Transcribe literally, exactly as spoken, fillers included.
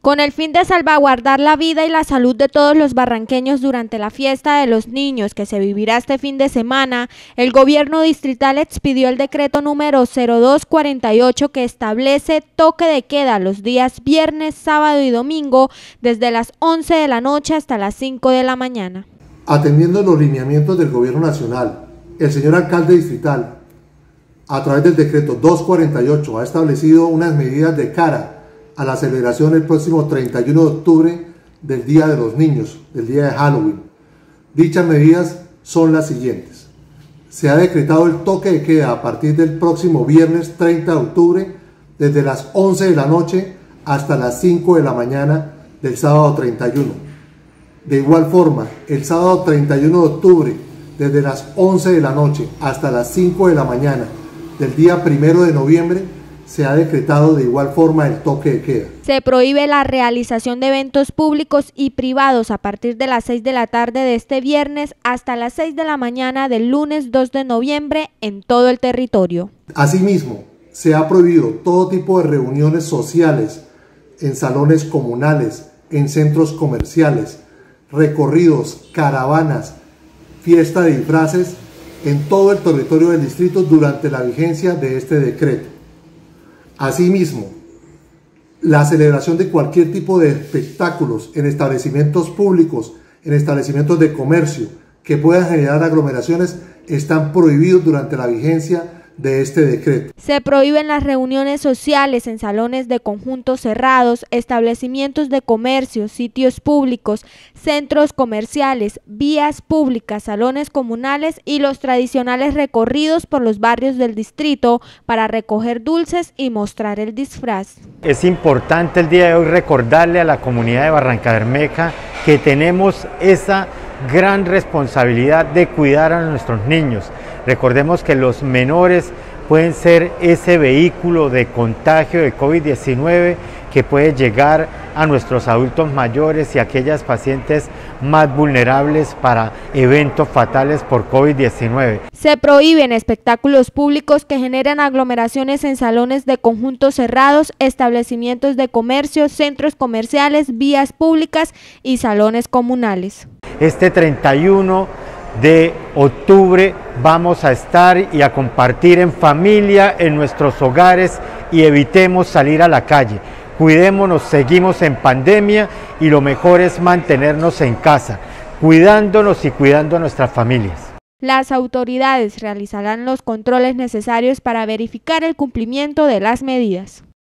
Con el fin de salvaguardar la vida y la salud de todos los barranqueños durante la fiesta de los niños que se vivirá este fin de semana, el gobierno distrital expidió el decreto número cero dos cuarenta y ocho que establece toque de queda los días viernes, sábado y domingo desde las once de la noche hasta las cinco de la mañana. Atendiendo los lineamientos del gobierno nacional, el señor alcalde distrital, a través del decreto doscientos cuarenta y ocho, ha establecido unas medidas de cara a la celebración el próximo treinta y uno de octubre del Día de los Niños, del día de Halloween. Dichas medidas son las siguientes. Se ha decretado el toque de queda a partir del próximo viernes treinta de octubre, desde las once de la noche hasta las cinco de la mañana del sábado treinta y uno. De igual forma, el sábado treinta y uno de octubre, desde las once de la noche hasta las cinco de la mañana del día primero de noviembre, se ha decretado de igual forma el toque de queda. Se prohíbe la realización de eventos públicos y privados a partir de las seis de la tarde de este viernes hasta las seis de la mañana del lunes dos de noviembre en todo el territorio. Asimismo, se ha prohibido todo tipo de reuniones sociales en salones comunales, en centros comerciales, recorridos, caravanas, fiesta de disfraces en todo el territorio del distrito durante la vigencia de este decreto. Asimismo, la celebración de cualquier tipo de espectáculos en establecimientos públicos, en establecimientos de comercio que puedan generar aglomeraciones están prohibidos durante la vigencia de este decreto. Se prohíben las reuniones sociales en salones de conjuntos cerrados, establecimientos de comercio, sitios públicos, centros comerciales, vías públicas, salones comunales y los tradicionales recorridos por los barrios del distrito para recoger dulces y mostrar el disfraz. Es importante el día de hoy recordarle a la comunidad de Barrancabermeja que tenemos esa gran responsabilidad de cuidar a nuestros niños. Recordemos que los menores pueden ser ese vehículo de contagio de COVID diecinueve que puede llegar a nuestros adultos mayores y aquellas pacientes más vulnerables para eventos fatales por COVID diecinueve. Se prohíben espectáculos públicos que generan aglomeraciones en salones de conjuntos cerrados, establecimientos de comercio, centros comerciales, vías públicas y salones comunales. Este treinta y uno de octubre vamos a estar y a compartir en familia, en nuestros hogares, y evitemos salir a la calle. Cuidémonos, seguimos en pandemia y lo mejor es mantenernos en casa, cuidándonos y cuidando a nuestras familias. Las autoridades realizarán los controles necesarios para verificar el cumplimiento de las medidas.